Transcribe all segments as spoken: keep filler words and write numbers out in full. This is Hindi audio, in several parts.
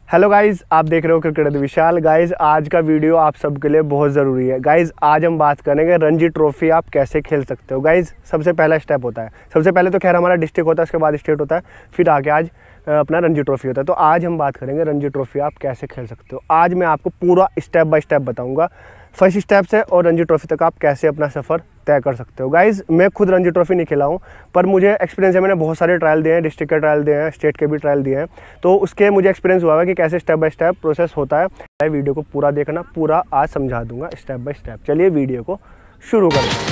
हेलो गाइज़, आप देख रहे हो क्रिकेट विशाल। गाइज़ आज का वीडियो आप सबके लिए बहुत ज़रूरी है। गाइज़ आज हम बात करेंगे रणजी ट्रॉफी आप कैसे खेल सकते हो। गाइज़ सबसे पहला स्टेप होता है, सबसे पहले तो खैर हमारा डिस्ट्रिक्ट होता है, उसके बाद स्टेट होता है, फिर आगे आज अपना रणजी ट्रॉफी होता है। तो आज हम बात करेंगे रणजी ट्रॉफी आप कैसे खेल सकते हो। आज मैं आपको पूरा स्टेप बाय स्टेप बताऊँगा, फर्स्ट स्टेप से और रणजी ट्रॉफी तक आप कैसे अपना सफ़र तय कर सकते हो। गाइज़ मैं खुद रणजी ट्रॉफी नहीं खेला हूँ, पर मुझे एक्सपीरियंस है, मैंने बहुत सारे ट्रायल दिए हैं, डिस्ट्रिक्ट के ट्रायल दिए हैं, स्टेट के भी ट्रायल दिए हैं, तो उसके मुझे एक्सपीरियंस हुआ है कि कैसे स्टेप बाय स्टेप प्रोसेस होता है। वीडियो को पूरा देखना, पूरा आज समझा दूंगा स्टेप बाय स्टेप। चलिए वीडियो को शुरू करें।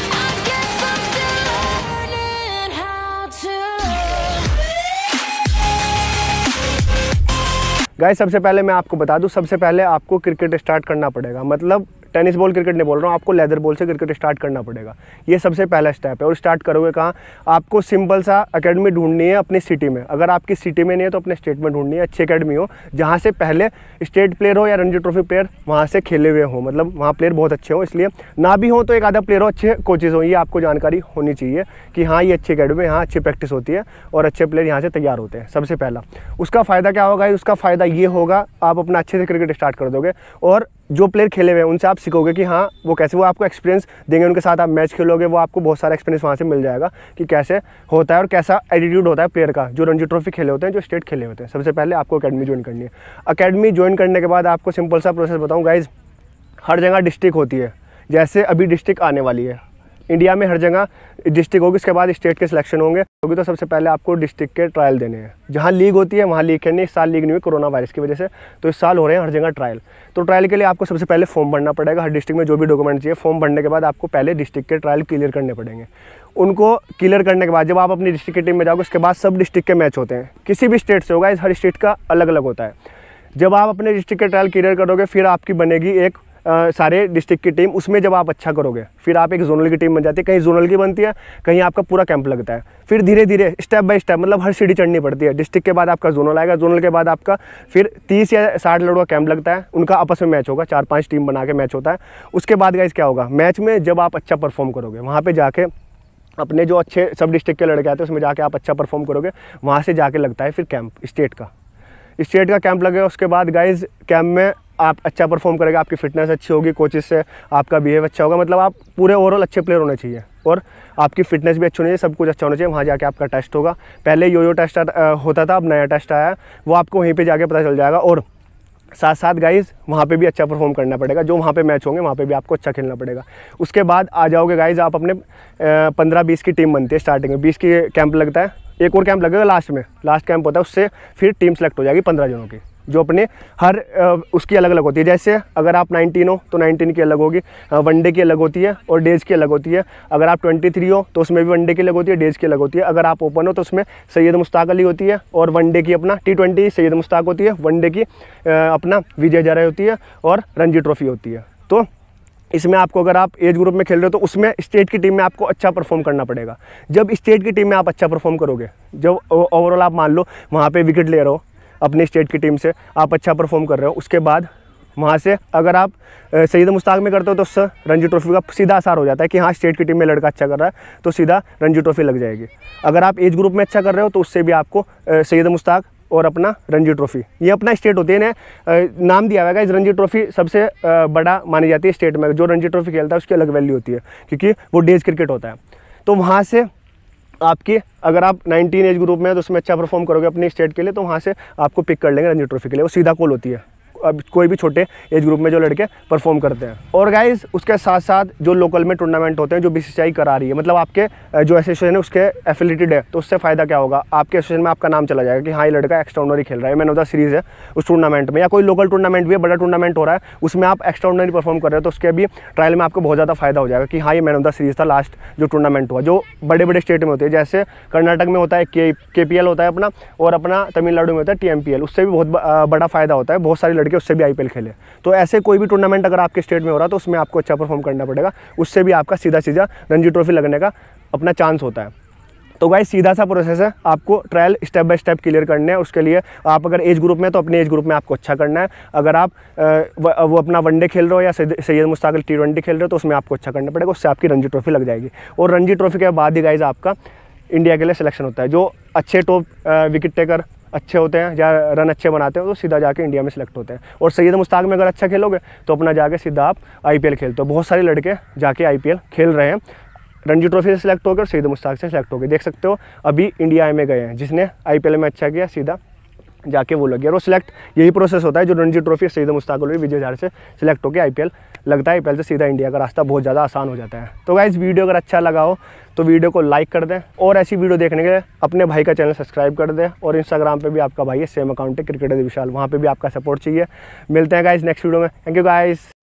गाइस सबसे पहले मैं आपको बता दूं, सबसे पहले आपको क्रिकेट स्टार्ट करना पड़ेगा। मतलब टेनिस बॉल क्रिकेट नहीं बोल रहा हूँ, आपको लेदर बॉल से क्रिकेट स्टार्ट करना पड़ेगा। ये सबसे पहला स्टेप है। और स्टार्ट करोगे कहाँ? आपको सिंपल सा एकेडमी ढूंढनी है अपनी सिटी में। अगर आपकी सिटी में नहीं है तो अपने स्टेट में ढूंढनी है, अच्छी एकेडमी हो जहाँ से पहले स्टेट प्लेयर हो या रणजी ट्रॉफी प्लेयर वहाँ से खेले हुए हो, मतलब वहाँ प्लेयर बहुत अच्छे हो। इसलिए ना भी हो तो एक आधा प्लेयर हो, अच्छे कोचेज हो, ये आपको जानकारी होनी चाहिए कि हाँ ये अच्छी एकेडमी है, यहाँ अच्छी प्रैक्टिस होती है और अच्छे प्लेयर यहाँ से तैयार होते हैं। सबसे पहला उसका फ़ायदा क्या होगा? उसका फ़ायदा ये होगा, आप अपना अच्छे से क्रिकेट स्टार्ट कर दोगे और जो प्लेयर खेले हुए हैं उनसे आप सीखोगे कि हाँ वो कैसे, वो आपको एक्सपीरियंस देंगे, उनके साथ आप मैच खेलोगे, वो आपको बहुत सारा एक्सपीरियंस वहाँ से मिल जाएगा कि कैसे होता है और कैसा एटीट्यूड होता है प्लेयर का, जो रणजी ट्रॉफी खेले होते हैं, जो स्टेट खेले होते हैं। सबसे पहले आपको अकेडमी ज्वाइन करनी है। अकेडमी ज्वाइन करने के बाद आपको सिंपल सा प्रोसेस बताऊँ गाइज, हर जगह डिस्ट्रिक्ट होती है, जैसे अभी डिस्ट्रिक्ट आने वाली है इंडिया में, हर जगह डिस्ट्रिक्ट होगी, उसके बाद स्टेट के सिलेक्शन होंगे होगी। तो सबसे पहले आपको डिस्ट्रिक्ट के ट्रायल देने हैं। जहाँ लीग होती है वहाँ लीग खेलनी। इस साल लीग नहीं हुई कोरोना वायरस की वजह से, तो इस साल हो रहे हैं हर जगह ट्रायल। तो ट्रायल के लिए आपको सबसे पहले फॉर्म भरना पड़ेगा। हर डिस्ट्रिक्ट में जो भी डॉक्यूमेंट चाहिए, फॉर्म भरने के बाद आपको पहले डिस्ट्रिक्ट के ट्रायल क्लियर करने पड़ेंगे। उनको क्लियर करने के बाद जब आप अपनी डिस्ट्रिक्ट की टीम में जाओगे, उसके बाद सब डिस्ट्रिक्ट के मैच होते हैं, किसी भी स्टेट से होगा, इस हर स्टेट का अलग अलग होता है। जब आप अपने डिस्ट्रिक्ट के ट्रायल क्लियर करोगे, फिर आपकी बनेगी एक Uh, सारे डिस्ट्रिक्ट की टीम। उसमें जब आप अच्छा करोगे फिर आप एक जोनल की टीम बन जाती है। कहीं जोनल की बनती है, कहीं आपका पूरा कैंप लगता है। फिर धीरे धीरे स्टेप बाय स्टेप, मतलब हर सीढ़ी चढ़नी पड़ती है। डिस्ट्रिक्ट के बाद आपका जोनल आएगा, जोनल के बाद आपका फिर तीस या साठ लड़ों का कैंप लगता है, उनका आपस में मैच होगा, चार पाँच टीम बना के मैच होता है। उसके बाद गाइस क्या होगा, मैच में जब आप अच्छा परफॉर्म करोगे, वहाँ पर जाके अपने जो अच्छे सब डिस्ट्रिक्ट के लड़के आते हैं उसमें जाके आप अच्छा परफॉर्म करोगे, वहाँ से जाके लगता है फिर कैंप स्टेट का। स्टेट का कैंप लगेगा, उसके बाद गाइज कैंप में आप अच्छा परफॉर्म करेगा, आपकी फिटनेस अच्छी होगी, कोचेस से आपका बिहेव अच्छा होगा, मतलब आप पूरे ओवरऑल अच्छे प्लेयर होने चाहिए और आपकी फिटनेस भी अच्छी होनी चाहिए, सब कुछ अच्छा होना चाहिए। वहाँ जाके आपका टेस्ट होगा। पहले यो यो टेस्ट होता था, अब नया टेस्ट आया है, वो आपको वहीं पे जाके पता चल जाएगा। और साथ साथ गाइज वहाँ पे भी अच्छा परफॉर्म करना पड़ेगा, जो वहाँ पे मैच होंगे वहाँ पे भी आपको अच्छा खेलना पड़ेगा। उसके बाद आ जाओगे गाइज आप अपने पंद्रह बीस की टीम बनती है स्टार्टिंग में, बीस की कैंप लगता है, एक और कैंप लगेगा लास्ट में, लास्ट कैंप होता है, उससे फिर टीम सेलेक्ट हो जाएगी पंद्रह जनों की, जो अपने हर उसकी अलग अलग होती है। जैसे अगर आप नाइनटीन हो तो नाइनटीन की अलग होगी, वनडे की अलग होती है और डेज की अलग होती है। अगर आप ट्वेंटी हो तो उसमें भी वनडे की अलग होती है, डेज की अलग होती है। अगर आप ओपन हो तो उसमें सैयद मुश्ताक अली होती है और वनडे की अपना टी ट्वेंटी सैयद मुश्ताक होती है, वनडे की अपना विजय हजारे होती है और रणजी ट्रॉफी होती है। तो इसमें आपको, अगर आप एज ग्रुप में खेल रहे हो तो उसमें स्टेट की टीम में आपको अच्छा परफॉर्म करना पड़ेगा। जब स्टेट की टीम में आप अच्छा परफॉर्म करोगे, जब ओवरऑल आप मान लो वहाँ पे विकेट ले रहे हो अपनी स्टेट की टीम से, आप अच्छा परफॉर्म कर रहे हो, उसके बाद वहाँ से अगर आप सईद मुश्ताक में करते हो तो उससे रणजी ट्रॉफी का सीधा असर हो जाता है कि हाँ स्टेट की टीम में लड़का अच्छा कर रहा है तो सीधा रणजी ट्रॉफी लग जाएगी। अगर आप एज ग्रुप में अच्छा कर रहे हो तो उससे भी आपको सईद मुश्ताक और अपना रणजी ट्रॉफी, ये अपना स्टेट होती है, इन्हें नाम दिया हुआ है। इस रणजी ट्रॉफी सबसे बड़ा मानी जाती है स्टेट में। जो रणजी ट्रॉफी खेलता है उसकी अलग वैल्यू होती है क्योंकि वो डेज क्रिकेट होता है। तो वहाँ से आपकी, अगर आप नाइनटीन एज ग्रुप में है तो उसमें अच्छा परफॉर्म करोगे अपनी स्टेट के लिए, तो वहाँ से आपको पिक कर लेंगे रणजी ट्रॉफी के लिए। वो सीधा कॉल होती है अब कोई भी छोटे एज ग्रुप में जो लड़के परफॉर्म करते हैं। और गाइज उसके साथ साथ जो लोकल में टूर्नामेंट होते हैं जो बीसीसीआई करा रही है, मतलब आपके जो एसोसिएशन है उसके एफिलिएटेड है, तो उससे फ़ायदा क्या होगा, आपके एसोसिएशन में आपका नाम चला जाएगा कि हाँ ये लड़का एक्स्ट्राऑर्डिनरी खेल रहा है, मैन ऑफ द सीरीज़ है उस टूर्नामेंट में। या कोई लोकल टूर्नामेंट भी है, बड़ा टूर्नामेंट हो रहा है, उसमें आप एक्स्ट्राऑर्डिनरी परफॉर्म कर रहे हो तो उसके भी ट्रायल में आपको बहुत ज़्यादा फायदा हो जाएगा कि हाँ ये मैन ऑफ द सीरीज़ था लास्ट जो टूर्नामेंट हुआ। जो बड़े बड़े स्टेट में होते हैं, जैसे कर्नाटक में होता है के के पी एल होता है अपना, और अपना तमिलनाडु में होता है टी एम पी एल, उससे भी बहुत बड़ा फायदा होता है, बहुत सारे लड़के उससे भी आई पी एल खेले। तो ऐसे कोई भी टूर्नामेंट अगर आपके स्टेट में हो रहा है तो उसमें आपको अच्छा परफॉर्म करना पड़ेगा, उससे भी आपका सीधा सीधा रणजी ट्रॉफी लगने का अपना चांस होता है। तो गाइस सीधा सा प्रोसेस है, आपको trial step by step clear करने हैं। उसके लिए आप अगर एज ग्रुप में तो अपने एज ग्रुप में आपको अच्छा करना है। अगर आप वो अपना वनडे खेल रहे हो या सैयद मुश्ताक टी ट्वेंटी खेल रहे हो तो उसमें आपको अच्छा करना पड़ेगा, उससे आपकी रणजी ट्रॉफी लग जाएगी। और रणजी ट्रॉफी के बाद ही गाइस आपका इंडिया के लिए सिलेक्शन होता है। जो अच्छे टॉप विकेट टेकर अच्छे होते हैं या रन अच्छे बनाते हैं तो सीधा जाके इंडिया में सेलेक्ट होते हैं। और सैयद मुश्ताक में अगर अच्छा खेलोगे तो अपना जाके सीधा आप आईपीएल खेलते हो। बहुत सारे लड़के जाके आईपीएल खेल रहे हैं, रणजी ट्रॉफी से सिलेक्ट होकर सैयद मुश्ताक से सिलेक्ट हो गए। देख सकते हो अभी इंडिया में गए हैं, जिसने आईपीएल में अच्छा किया सीधा जाके वो लग गया। और सिलेक्ट यही प्रोसेस होता है जो रणजी ट्रॉफी सैयद मुश्ताक और विजय हजारे से सिलेक्ट होकर आईपीएल लगता है। आईपीएल से सीधा इंडिया का रास्ता बहुत ज़्यादा आसान हो जाता है। तो गाइस वीडियो अगर अच्छा लगा हो तो वीडियो को लाइक कर दें और ऐसी वीडियो देखने के लिए अपने भाई का चैनल सब्सक्राइब कर दें। और इंस्टाग्राम पे भी आपका भाई है, सेम अकाउंट है क्रिकेटर विशाल, वहाँ पे भी आपका सपोर्ट चाहिए। मिलते हैं गाइस नेक्स्ट वीडियो में। Thank you guys.